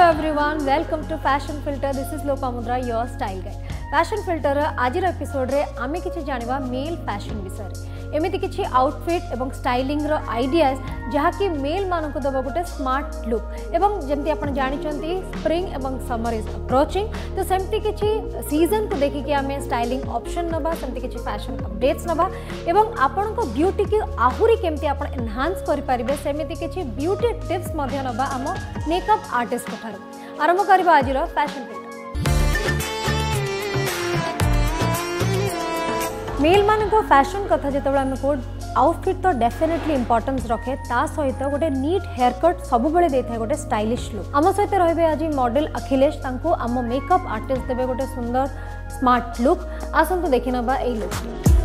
everyone, welcome to Fashion Filter. This is Lopamudra, your style guide. Fashion Filter आज episode रे आमे किछि जानिबा mail fashion विषय एमिति किछि आउटफिट एवं स्टाइलिंग रो आइडियाज जहा कि मेल मान को दबा गोटे स्मार्ट लुक एवं जेमति आपण जानि चंती स्प्रिंग एवं समर इज अप्रोचिंग तो सेमति किछि सीजन को देखि कि आमे स्टाइलिंग ऑप्शन नबा सेमति किछि फैशन अपडेट्स नबा एवं आपण को ब्यूटी की आहुरी केमति आपण एनहांस करि परिबे सेमिति किछि ब्यूटी टिप्स मध्य नबा हम मेकअप आर्टिस्ट कठार आरंभ करबा आज रो फैशन फिल्टर। मेल मान को फैशन कथा जिते आम को आउटफिट तो डेफिनेटली इंपोर्टेंस रखे ता सहित गोटे नीट हेयर कट सब बेले देता है गोटे स्टाइलिश लुक आम सहित रही आज मॉडल अखिलेश आम मेकअप आर्टिस्ट देवे गोटे सुंदर स्मार्ट लुक आसतु देखी नबा ए लुक।